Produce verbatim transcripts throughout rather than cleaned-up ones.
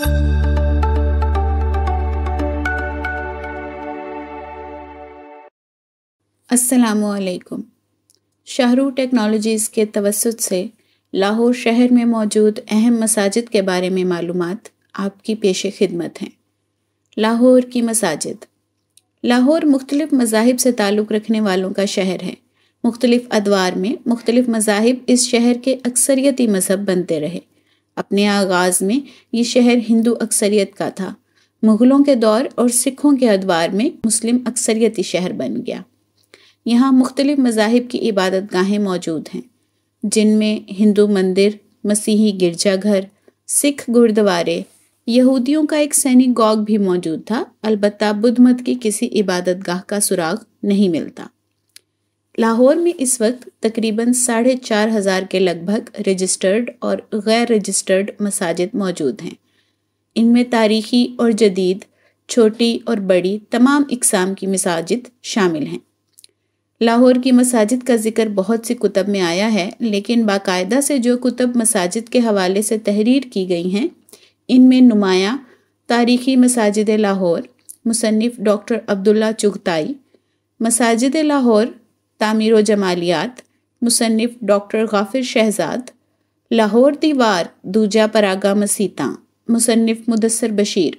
السلام علیکم۔ شاہروح ٹیکنالوجیز کے توسط سے لاہور شہر میں موجود اہم مساجد کے بارے میں معلومات آپ کی پیش خدمت ہیں۔ لاہور کی مساجد۔ لاہور مختلف مذاہب سے تعلق رکھنے والوں کا شہر ہے۔ مختلف ادوار میں مختلف مذاہب اس شہر کے اکثریتی مذہب بنتے رہے۔ اپنے آغاز میں یہ شہر ہندو اکثریت کا تھا۔ مغلوں کے دور اور سکھوں کے ادوار میں مسلم اکثریتی شہر بن گیا۔ یہاں مختلف مذاہب کی عبادت گاہیں موجود ہیں، جن میں ہندو مندر، مسیحی گرجا گھر، سکھ گردوارے، یہودیوں کا ایک سینیگوگ بھی موجود تھا، البتہ بدھ مت کی کسی عبادت گاہ کا سراغ نہیں ملتا۔ لاہور میں اس وقت تقریباً ساڑھے چار ہزار کے لگ بھگ رجسٹرڈ اور غیر رجسٹرڈ مساجد موجود ہیں۔ ان میں تاریخی اور جدید، چھوٹی اور بڑی تمام اقسام کی مساجد شامل ہیں۔ لاہور کی مساجد کا ذکر بہت سی کتب میں آیا ہے، لیکن باقاعدہ سے جو کتب مساجد کے حوالے سے تحریر کی گئی ہیں، ان میں نمایاں تاریخی مساجد لاہور، مصنف ڈاکٹر عبداللہ چغتائی، مساجد لاہور، تعمیر و جمالیات، مصنف ڈاکٹر غافر شہزاد، لاہور دیوار دوجا پراگا مسیتاں، مصنف مدثر بشیر۔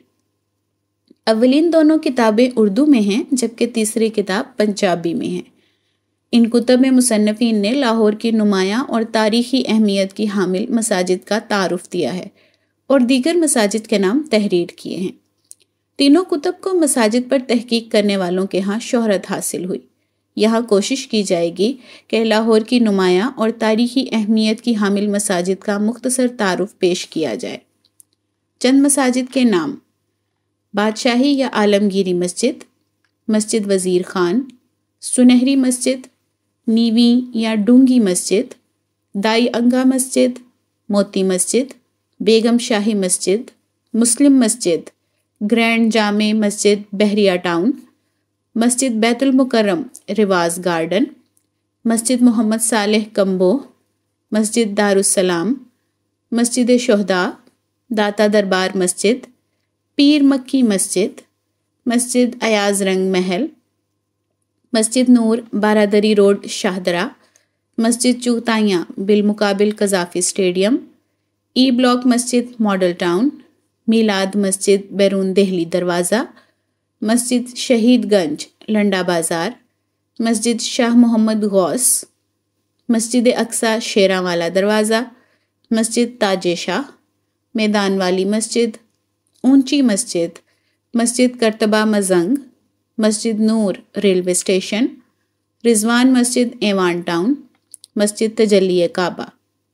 اولین دونوں کتابیں اردو میں ہیں، جبکہ تیسری کتاب پنجابی میں ہے۔ ان کتب میں مصنفین نے لاہور کی نمایاں اور تاریخی اہمیت کی حامل مساجد کا تعارف دیا ہے اور دیگر مساجد کے نام تحریر کیے ہیں۔ تینوں کتب کو مساجد پر تحقیق کرنے والوں کے ہاں شہرت حاصل ہوئی۔ یہاں کوشش کی جائے گی کہ لاہور کی نمایاں اور تاریخی اہمیت کی حامل مساجد کا مختصر تعارف پیش کیا جائے۔ چند مساجد کے نام: بادشاہی یا عالمگیری مسجد، مسجد وزیر خان، سنہری مسجد، نیویں یا ڈونگی مسجد، دائی انگا مسجد، موتی مسجد، بیگم شاہی مسجد، مسلم مسجد، گرینڈ جامع مسجد بحریہ ٹاؤن، مسجد بیت المکرم رواز گارڈن، مسجد محمد صالح کمبو، مسجد دارالسلام، مسجد شہداء، داتا دربار مسجد، پیر مکی مسجد، مسجد ایاز رنگ محل، مسجد نور بارادری روڈ شاہدرہ، مسجد چغتائیاں بالمقابل قذافی اسٹیڈیم، ای بلاک مسجد ماڈل ٹاؤن، میلاد مسجد بیرون دہلی دروازہ، مسجد شہید گنج لنڈا بازار، مسجد شاہ محمد غوث، مسجد اقصی شیراں والا دروازہ، مسجد تاج شاہ، میدان والی مسجد، اونچی مسجد، مسجد کرتبہ مزنگ، مسجد نور ریلوے اسٹیشن، رضوان مسجد ایوان ٹاؤن، مسجد تجلی کعبہ۔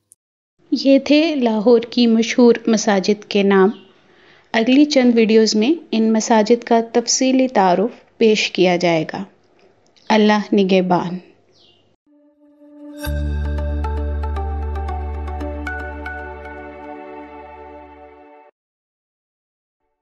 یہ تھے لاہور کی مشہور مساجد کے نام۔ اگلی چند ویڈیوز میں ان مساجد کا تفصیلی تعارف پیش کیا جائے گا۔ اللہ نگہبان۔